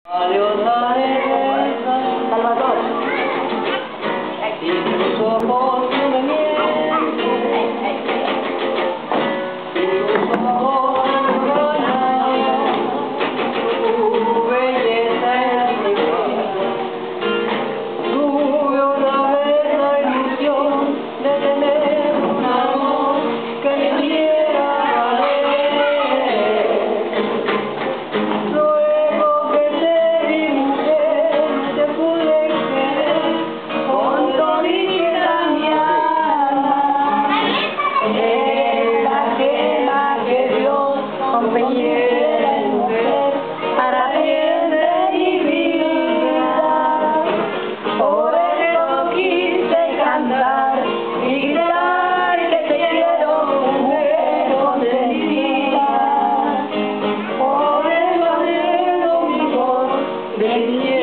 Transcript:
Adiós, Salvador. y tus ojos no me mienten, y tus ojos no me engañan, tu belleza es mi vida. Tuve una vez la ilusión de tener un amor que me hiciera valer. Luego que te vi mujer, te pude querer con todita mi alma. Es la quema que Dios compañera y mujer para bien de mi vida. Por eso quise cantar y gritar que te quiero, mujer consentida. Por eso anhelo mi voz de